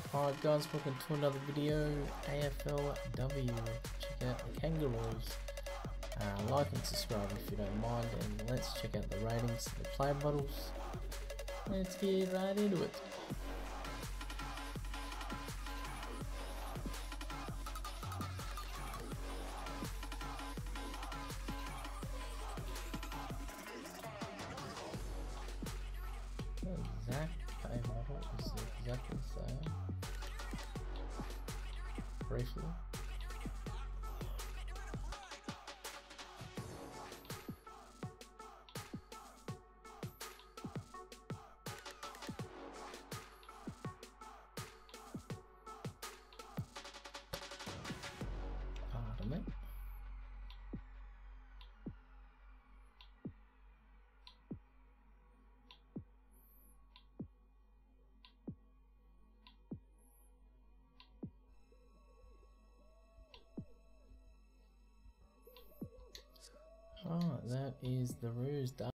Alright guys, welcome to another video, AFLW. Check out the Kangaroos. Like and subscribe if you don't mind, and let's check out the ratings, the player models. Let's get right into it. The exact player model is exactly the same. Briefly. Pardon me. Alright, that is the ruse done.